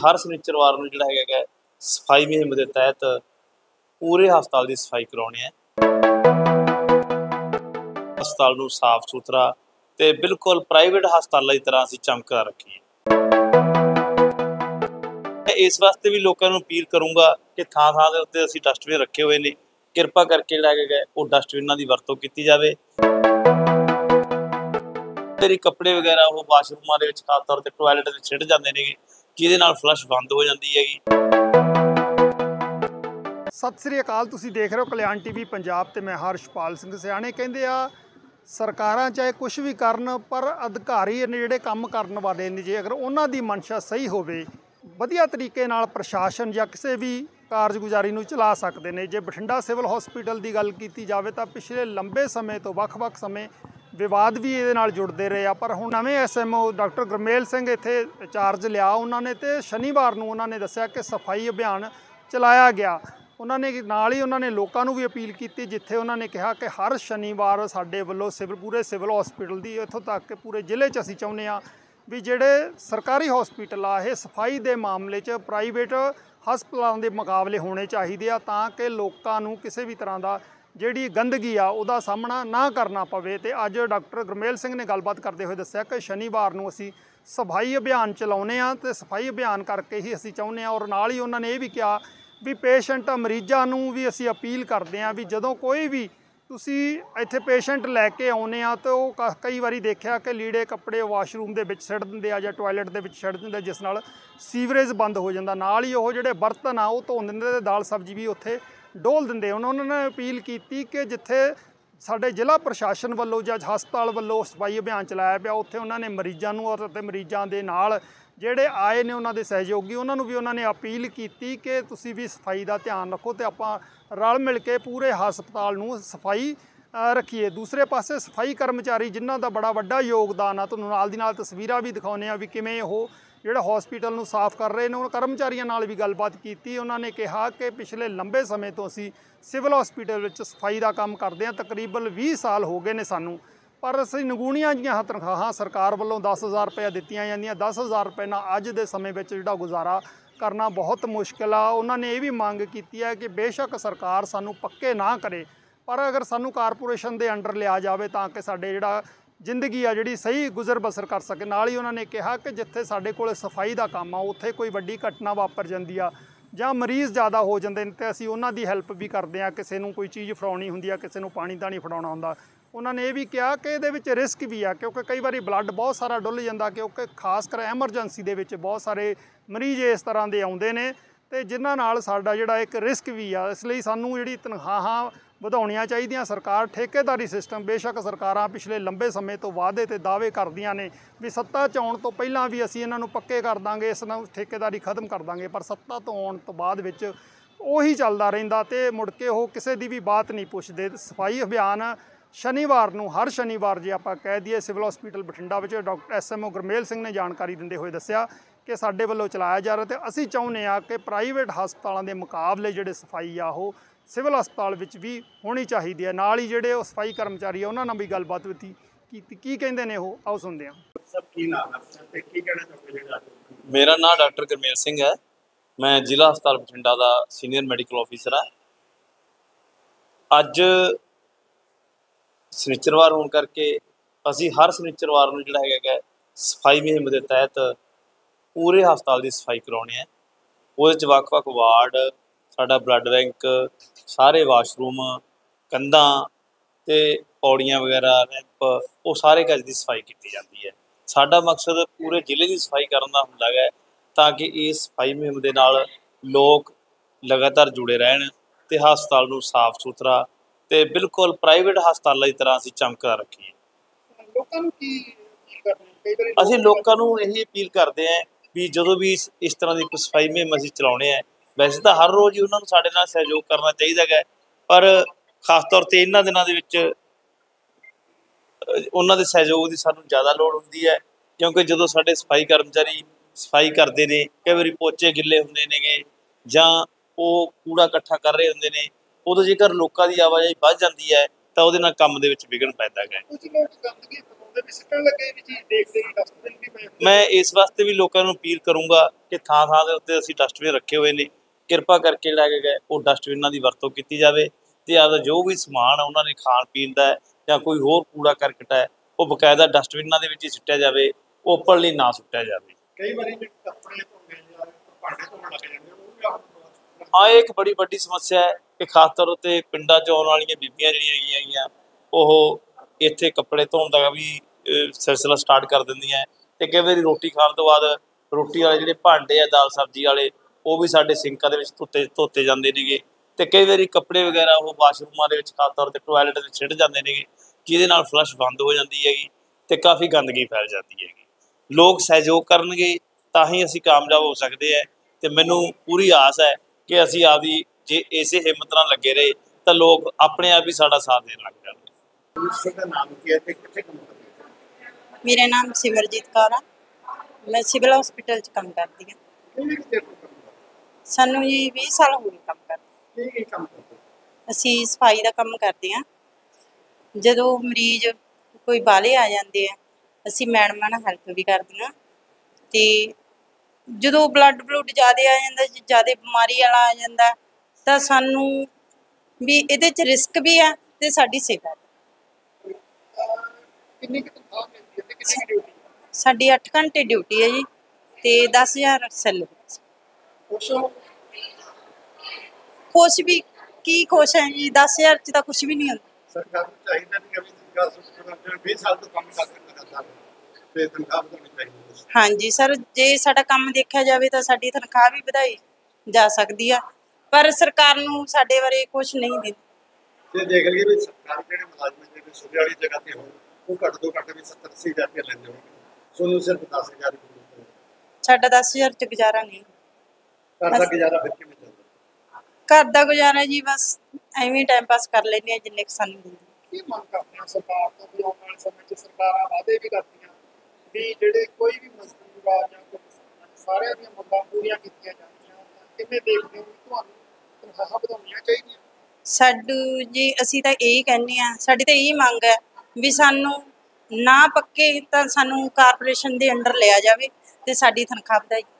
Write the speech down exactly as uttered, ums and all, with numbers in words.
हर शनिचरवार नूं जिहड़ा हैगा सफाई मुहिम के तहत पूरे हस्पताल की सफाई करवाउने है। हस्पताल नूं साफ सुथरा ते बिल्कुल प्राइवेट हस्पतालों की तरह असीं चमकदा रखीए। इस वास्ते भी लोगों को अपील करूँगा कि थां थां दे उत्ते असीं डस्टबिन रखे हुए ने, किरपा करके जिहड़ा हैगा वो डस्टबिनां दी वरतों कीती जावे। तेरे कपड़े वगैरह वो वाशरूमां दे विच खास तौर ते टॉयलेट दे छिड़ जांदे ने, जिहदे नाल फ्लश बंद हो जाती हैगी। सत श्री अकाल, तुसीं देख रहे हो कल्याण टीवी पंजाब ते मैं हर्षपाल सिंह। सियाणे कहंदे आ सरकारां चाहे कुछ भी करन पर अधिकारी ने जिहड़े काम करन वाले ने, जे अगर उन्हां दी मनशा सही होवे वधिया तरीके नाल प्रशासन जां किसी भी कारजगुजारी नूं चला सकते हैं। जे बठिंडा सिविल हॉस्पिटल की गल की जाए तो पिछले लंबे समय तो वख-वख समय विवाद भी ये नाल जुड़ते रहे, पर हुण नवें S M O doctor Gurmel Singh इत्थे चार्ज लिया उन्होंने, तो शनिवार नूं उन्होंने दस्सिया कि सफाई अभियान चलाया गया। उन्होंने नाल ही उन्होंने लोगों को भी अपील की, जिथे उन्होंने कहा कि हर शनिवार साडे वल्लों सिविल पूरे सिविल हॉस्पिटल की इत्थों तक कि पूरे जिले च असीं चाहुंदे आ भी जिहड़े सरकारी हॉस्पिटल आ ये सफाई के मामले च प्राइवेट हस्पतालों के मुकाबले होने चाहिए आ, तां कि लोकां नूं किसी भी तरह का जिहड़ी गंदगी आ उहदा सामना ना करना पवे। ते अज डॉक्टर गुरमेल सिंह ने गलबात करते हुए दस्सिया कि शनिवार नूं असीं सफाई अभियान चलाउने आ ते सफाई अभियान करके ही असीं चाहुंदे आ। और नाल ही उन्होंने ये भी कहा भी पेशेंट मरीज़ां नूं भी असीं अपील करते हैं भी जदों कोई भी तुसीं इत्थे पेशेंट लैके आउने आ तो कई बारी देखा कि लीड़े कपड़े वाशरूम के विच सिट दिंदे आ जां टॉयलेट के विच सिट दिंदे, जिस नाल सीवरेज बंद हो जाता। नाल ही वो जिहड़े बर्तन आ वो धो दिंदे ते दाल सब्जी भी उत्थे डोल दिंदे। उन्होंने अपील की कि जिथे साडे जिला प्रशासन वालों जां हस्पताल वालों सफाई अभियान चलाया पिया उत्थे उन्होंने मरीज़ां नूं और मरीज़ां दे नाल ਜਿਹੜੇ आए ने उन्होंने सहयोगी उन्होंने भी उन्होंने अपील की कि तुसी भी सफाई का ध्यान रखो तो आपां रल मिल के पूरे हस्पताल नूं सफाई रखीए। दूसरे पासे सफाई कर्मचारी जिन्हां दा बड़ा वड्डा योगदान आ, तुहानूं नाल दी नाल तस्वीरां भी दिखाउने आ भी किवें ओह जिहड़ा हॉस्पिटल नूं साफ कर रहे हैं। उन्होंने कर्मचारियों नाल भी गलबात की, उन्होंने कहा कि पिछले लंबे समय तो असीं सिविल हॉस्पिटल विच सफाई का काम करते हैं, तकरीबन बीस साल हो गए ने सानूं, पर असीं नगूणियां जिहियां तनखाहां सरकार वालों दस हज़ार रुपया दित्तियां जांदियां, दस हज़ार रुपये नाल अज दे समय विच जिहड़ा गुजारा करना बहुत मुश्किल आ। उन्होंने ये भी मंग की है कि बेशक सरकार सानूं पक्के ना करे पर अगर सानूं कारपोरेशन के अंडर लिया जाए ताकि साडे जिहड़ा जिंदगी आ जिहड़ी सही गुजर बसर कर सके। नाल ही उन्होंने कहा कि जिथे साडे कोल सफाई का काम आ उत्थे कोई वड्डी घटना वापर जांदी आ जां मरीज़ ज़्यादा हो जाते हैं तो असीं उन्हां दी हैल्प भी करते हैं, किसी नूं कोई चीज़ फड़ाउणी हुंदी आ, किसी नूं पानी ताणी फड़ाउणा हुंदा। उन्होंने ये भी कहा कि ये रिस्क भी आ क्योंकि कई बार ब्लड बहुत सारा डुल जाता, क्योंकि खास कर एमरजेंसी दे विच बहुत सारे मरीज़ इस तरह के आउंदे ने ते जिन्हां नाल साडा जिहड़ा एक रिस्क भी आ। इसलिए सानूं जिहड़ी तनखाहां ਵਧਾਉਣੀਆਂ ਚਾਹੀਦੀਆਂ। सरकार ठेकेदारी सिस्टम बेशक सरकारां पिछले लंबे समय तो वादे ते दावे करदियां ने भी सत्ता च आउण तो पहिलां भी असीं इन्हां नूं पक्के कर दांगे, इस नाल ठेकेदारी खत्म कर दांगे, पर सत्ता तो आउण तो बाद विच ਉਹੀ ਚੱਲਦਾ ਰਹਿੰਦਾ ਤੇ ਮੁੜ ਕੇ ਉਹ ਕਿਸੇ ਦੀ ਵੀ ਬਾਤ ਨਹੀਂ ਪੁੱਛਦੇ। ਸਫਾਈ ਅਭਿਆਨ ਸ਼ਨੀਵਾਰ ਨੂੰ ਹਰ ਸ਼ਨੀਵਾਰ ਜੇ ਆਪਾਂ ਕਹਿ ਦਈਏ ਸਿਵਲ ਹਸਪੀਟਲ ਬਠਿੰਡਾ ਵਿੱਚ doctor S M O Gurmel Singh ਨੇ ਜਾਣਕਾਰੀ ਦਿੰਦੇ ਹੋਏ ਦੱਸਿਆ ਕਿ ਸਾਡੇ ਵੱਲੋਂ ਚਲਾਇਆ ਜਾ ਰਿਹਾ ਤੇ ਅਸੀਂ ਚਾਹੁੰਦੇ ਆ ਕਿ ਪ੍ਰਾਈਵੇਟ ਹਸਪਤਾਲਾਂ ਦੇ ਮੁਕਾਬਲੇ ਜਿਹੜੇ ਸਫਾਈ ਆ ਉਹ ਸਿਵਲ ਹਸਪਤਾਲ ਵਿੱਚ ਵੀ ਹੋਣੀ ਚਾਹੀਦੀ ਹੈ। ਨਾਲ ਹੀ ਜਿਹੜੇ ਉਹ ਸਫਾਈ ਕਰਮਚਾਰੀ ਆ ਉਹਨਾਂ ਨਾਲ ਵੀ ਗੱਲਬਾਤ ਕੀਤੀ ਕੀ ਕੀ ਕਹਿੰਦੇ ਨੇ ਉਹ ਆਓ ਸੁਣਦੇ ਹਾਂ। ਸਭ ਕੀ ਨਾਮ ਹੈ ਤੇ ਕੀ ਕਹਿਣਾ ਚਾਹੁੰਦੇ ਜਿਹੜਾ ਮੇਰਾ ਨਾਮ ਡਾਕਟਰ ਗੁਰਮੇਲ ਸਿੰਘ ਹੈ, मैं जिला हस्पताल बठिंडा का सीनियर मैडिकल ऑफिसर हाँ। अज शनिचरवार होने करके असी हर शनिचरवार नूं जिहड़ा हैगा सफाई मुहिम के तहत पूरे हस्पताल की सफाई करवाउने हैं। उहदे च वख-वख वार्ड, साडा ब्लड बैंक, सारे वाशरूम, कंधां ते पौड़ियां वगैरह रैंप वो सारे गज की सफाई की जाती है। साडा मकसद पूरे जिले की सफाई करन दा हुंदा है ताकि इस सफाई मुहिम के नाल लोग लगातार जुड़े रहन ते हस्पताल नूं साफ सुथरा ते बिल्कुल प्राइवेट हस्पतालों की तरह असीं चमकदा रखीए। ਲੋਕਾਂ ਨੂੰ ਕੀ ਕੀ ਕਰਨਾ ਕਈ ਵਾਰੀ ਅਸੀਂ ਲੋਕਾਂ ਨੂੰ ਇਹੀ अपील करते हैं भी ਜਦੋਂ भी इस इस तरह की कोई सफाई मुहिम ਅਸੀਂ ਚਲਾਉਣੇ ਆ, वैसे तो हर रोज़ ही उन्होंने साडे नाल सहयोग करना चाहिए है, पर खास तौर पर इन्हां दिनां दे विच उन्हां दे सहयोग की सानूं ज़्यादा लोड़ हुंदी है, क्योंकि ਜਦੋਂ साडे सफाई कर्मचारी सफाई करते हैं कई बार पोचे गिले होंदे ने जां वो कूड़ा इकट्ठा कर रहे होंदे ने, उदों जेकर लोगों की आवाजाही बढ़ जाती है तो उहदे नाल काम दे विच विघन पैदा है। ਕੁਝ ਲੋਕ ਗੰਦਗੀ ਫੈਲਾਉਂਦੇ ਲੱਗਦਾ ਵੀ ਸਿੱਟਣ ਲੱਗੇ ਵੀ ਚੀਜ਼ ਦੇਖਦੇ ਹੀ ਡਸਟਬਿਨ ਵੀ ਪਏ। ਮੈਂ ਇਸ ਵਾਸਤੇ ਵੀ ਲੋਕਾਂ ਨੂੰ ਅਪੀਲ ਕਰੂੰਗਾ ਕਿ ਥਾਂ ਥਾਂ ਦੇ ਉੱਤੇ ਅਸੀਂ ਡਸਟਬਿਨ ਰੱਖੇ ਹੋਏ ਨੇ, ਕਿਰਪਾ ਕਰਕੇ ਜਿਹੜਾ ਹੈਗਾ ਉਹ ਡਸਟਬਿਨਾਂ ਦੀ ਵਰਤੋਂ ਕੀਤੀ ਜਾਵੇ ਤੇ ਆਪਦਾ ਜੋ ਵੀ ਸਮਾਨ ਆ ਉਹਨਾਂ ਨੇ ਖਾਣ ਪੀਣ ਦਾ ਜਾਂ ਕੋਈ ਹੋਰ ਕੂੜਾ ਕਰਕਟ ਹੈ ਉਹ ਬਕਾਇਦਾ ਡਸਟਬਿਨਾਂ ਦੇ ਵਿੱਚ ਹੀ ਸੁੱਟਿਆ ਜਾਵੇ, ਓਪਨਲੀ ਨਾ ਸੁੱਟਿਆ ਜਾਵੇ। ਕਈ ਵਾਰੀ ਜਿਹੜੇ ਕੱਪੜੇ ਧੋਣੇ ਜਾਂ ਭਾਂਡੇ ਧੋਣ ਲੱਗ ਜਾਂਦੇ ਉਹ ਵੀ ਆਪ ਹਾਂ, ਇਹ ਇੱਕ ਬੜੀ ਵੱਡੀ ਸਮੱਸਿਆ ਹੈ ਕਿ ਖਾਸ ਤੌਰ ਉੱਤੇ ਪਿੰਡਾਂ 'ਚ ਆਉਣ ਵਾਲੀਆਂ ਬੀਬੀਆਂ ਜਿਹੜੀਆਂ ਹੈਗੀਆਂ ਹੈਗੀਆਂ ਉਹ ਇੱਥੇ ਕੱਪੜੇ ਧੋਣ ਦਾ ਵੀ ਅਹ, ਸਿਲਸਿਲਾ ਸਟਾਰਟ ਕਰ ਦਿੰਦੀਆਂ ਅਤੇ ਕਈ ਵਾਰੀ ਰੋਟੀ ਖਾਣ ਤੋਂ ਬਾਅਦ ਰੋਟੀ ਵਾਲੇ ਜਿਹੜੇ ਭਾਂਡੇ ਆ ਦਾਲ ਸਬਜ਼ੀ ਵਾਲੇ ਉਹ ਵੀ ਸਾਡੇ ਸਿੰਕਾਂ ਦੇ ਵਿੱਚ ਧੋਤੇ ਧੋਤੇ ਜਾਂਦੇ ਨੇਗੇ ਅਤੇ ਕਈ ਵਾਰੀ ਕੱਪੜੇ ਵਗੈਰਾ ਉਹ ਵਾਸ਼ਰੂਮਾਂ ਦੇ ਵਿੱਚ ਖਾਸ ਤੌਰ 'ਤੇ ਟੋਇਲਟ ਵਿੱਚ ਸਿੱਟ ਜਾਂਦੇ ਨੇਗੇ, ਜਿਹਦੇ ਨਾਲ ਫਲੱਸ਼ ਬੰਦ ਹੋ ਜਾਂਦੀ ਹੈਗੀ ਅਤੇ ਕਾਫੀ ਗੰਦਗੀ ਫੈਲ ਜਾਂਦੀ ਹੈਗੀ। ਲੋਕ ਸਹਿਯੋਗ ਕਰਨਗੇ ਤਾਂ ਹੀ ਅਸੀਂ ਕਾਮਯਾਬ ਹੋ ਸਕਦੇ ਹੈ ਅਤੇ ਮੈਨੂੰ ਪੂਰੀ ਆਸ ਹੈ ਕਿ ਅਸੀਂ ਆਪਦੀ ਜੇ ਇਸੇ ਹਿੰਮਤ ਨਾਲ ਲੱਗੇ ਰਹੇ ਤਾਂ ਲੋਕ ਆਪਣੇ ਆਪ ਹੀ ਸਾਡਾ ਸਾਥ ਦੇਣ ਲੱਗ ਜਾਣਗੇ। ਉਸ ਦਾ ਨਾਮ ਕੀ ਹੈ ਤੇ ਕਿੱਥੇ ਕੰਮ ਕਰਦੇ ਹੋ? ਮੇਰਾ ਨਾਮ ਸਿਮਰਜੀਤ ਕੌਰ ਆ। ਮੈਂ ਸਿਵਲ ਹਸਪੀਟਲ 'ਚ ਕੰਮ ਕਰਦੀ ਹਾਂ। ਕਿੰਨੇ ਕਿਤੇ ਕੰਮ ਕਰਦੇ ਸਾਨੂੰ ਜੀ ਵੀਹ ਸਾਲ ਹੋ ਗਏ ਕੰਮ ਕਰਦੇ। ਕੀ ਕੀ ਕੰਮ ਕਰਦੇ ਹੋ? ਅਸੀਂ ਸਫਾਈ ਦਾ ਕੰਮ ਕਰਦੇ ਹਾਂ। ਜਦੋਂ ਮਰੀਜ਼ ਕੋਈ ਬਾਹਲੇ ਆ ਜਾਂਦੇ ਆ ਅਸੀਂ ਮੈਡਮਾਂ ਨਾਲ ਹੈਲਪ ਵੀ ਕਰਦੀਆਂ ਅਤੇ ਜਦੋਂ ਬਲੱਡ ਬਲੂਡ ਜ਼ਿਆਦਾ ਆ ਜਾਂਦਾ, ਜ਼ਿਆਦਾ ਬਿਮਾਰੀ ਵਾਲਾ ਆ ਜਾਂਦਾ ਤਾਂ ਸਾਨੂੰ ਵੀ ਇਹਦੇ 'ਚ ਰਿਸਕ ਵੀ ਆ ਅਤੇ ਸਾਡੀ ਸੇਵਾ ਵੀ। ਕਿੰਨੀ ਕੁ ਤਨਖਾਹ ਮਿਲਦੀ ਹੈ ਤੇ ਕਿੰਨੀ ਕੁ ਡਿਊਟੀ? ਸਾਡੀ ਅੱਠ ਘੰਟੇ ਡਿਊਟੀ ਹੈ ਜੀ ਅਤੇ ਦਸ ਹਜ਼ਾਰ ਸੈਲਰੀ। ਕੁਛ ਹੋ ਕੁਛ ਵੀ ਕੀ ਕੁਛ ਹੈ ਜੀ, ਦਸ ਹਜ਼ਾਰ 'ਚ ਤਾਂ ਕੁਛ ਵੀ ਨਹੀਂ ਹੁੰਦਾ। ਸਰਕਾਰ ਨੂੰ ਚਾਹੀਦਾ ਨਹੀਂ ਕਿ ਵੀ ਸਰਕਾਰ ਸੁਣ ਵੀਹ ਸਾਲ ਤੋਂ ਕੰਮ ਕਰਦੇ ਲਗਾਤਾਰ ਤੇ ਤਨਖਾਹ ਵਧਾਉਣੀ ਚਾਹੀਦੀ ਹੈ। ਹਾਂਜੀ ਸਰ, ਜੇ ਸਾਡਾ ਕੰਮ ਦੇਖਿਆ ਜਾਵੇ ਤਾਂ ਸਾਡੀ ਤਨਖਾਹ ਵੀ ਵਧਾਈ ਜਾ ਸਕਦੀ ਆ, ਪਰ ਸਰਕਾਰ ਨੂੰ ਸਾਡੇ ਬਾਰੇ ਕੁਛ ਨਹੀਂ ਦਿੰਦੀ। ਜੇ ਦੇਖ ਲਈਏ ਵੀ ਸਰਕਾਰ ਜਿਹੜੇ ਮੁਲਾਜ਼ਮ ਜਿਹੜੇ ਸੂਬੇ ਵਾਲੀ ਜਗ੍ਹਾ ਤੇ ਹੋਣ ਉਹ ਘੱਟ ਤੋਂ ਘੱਟ ਵੀ ਸੱਤਰ ਅੱਸੀ ਹਜ਼ਾਰ ਰੁਪਏ ਲੈਂਦੇ ਹੋਣਗੇ, ਤੁਹਾਨੂੰ ਸਿਰਫ ਦਸ ਹਜ਼ਾਰ ਰੁਪਏ ਸਾਡਾ ਦਸ ਹਜ਼ਾਰ 'ਚ ਗੁਜ਼ਾਰਾ ਨਹੀਂ। ਘਰ ਦਾ ਗੁਜ਼ਾਰਾ ਫਿਰ ਕਿਵੇਂ ਚੱਲਦਾ? ਘਰ ਦਾ ਗੁਜ਼ਾਰਾ ਜੀ ਬਸ ਐਵੇਂ ਟਾਈਮ ਪਾਸ ਕਰ ਲੈਂਦੇ ਹਾਂ ਜਿੰਨੇ ਕੁ ਸਾਨੂੰ ਦਿੰਦੀ। ਕੀ ਮੰਗ ਕਰਦੇ ਆ ਸਰਕਾਰ ਤੋਂ ਵੀ ਆਉਣ ਵਾਲੇ ਸਮੇਂ 'ਚ ਸਰਕਾਰਾਂ ਵਾਅਦੇ ਵੀ ਕਰਦੀਆਂ ਵੀ ਜਿਹੜੇ ਕੋਈ ਵੀ ਮਜ਼ਦੂਰ ਆ ਜਾਂ ਕੋਈ ਸਾਰਿਆਂ ਦੀਆਂ ਮੰਗਾਂ ਪੂਰੀਆਂ ਕੀਤੀਆਂ ਜਾਂਦੀਆਂ, ਕਿਵੇਂ ਦੇਖਦੇ ਹੋ ਵੀ ਤੁਹਾਨੂੰ ਤਨਖਾਹਾਂ ਵਧਾਉਣੀਆਂ ਚਾਹੀਦੀਆਂ? ਸਾਡੂ ਜੀ ਅਸੀਂ ਤਾਂ ਇਹੀ ਕਹਿੰਦੇ ਹਾਂ, ਸਾਡੀ ਤਾਂ ਇਹੀ ਮੰਗ ਹੈ ਵੀ ਸਾਨੂੰ ਨਾ ਪੱਕੇ ਤਾਂ ਸਾਨੂੰ ਕਾਰਪੋਰੇਸ਼ਨ ਦੇ ਅੰਡਰ ਲਿਆ ਜਾਵੇ ਅਤੇ ਸਾਡੀ ਤਨਖਾਹ ਵਧਾਈ।